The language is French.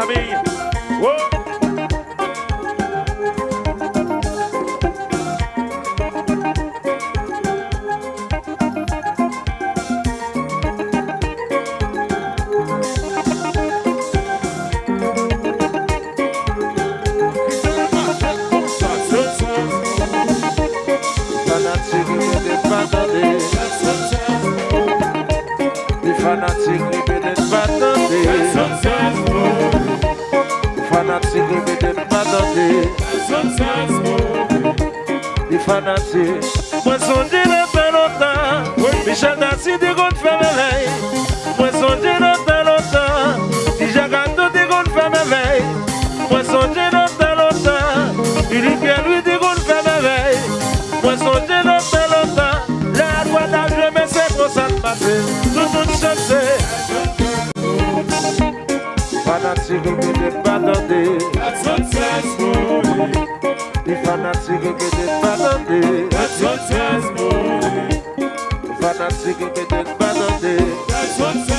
Camille. Oh. Moi songe dans tel longtemps, Michel Dassi dit qu'on fait merveille. Moi songe dans tel longtemps, déjà gâteau dit qu'on fait merveille. Moi songe dans tel longtemps, Philippe lui dit qu'on fait merveille. Moi songe dans tel longtemps, la loi d'âge mais c'est pour ça de passer, tout le monde chante. Fanatique qui ne pas tenter, les fanatiques qui ne pas tenter, les fanatiques qui ne pas tenter.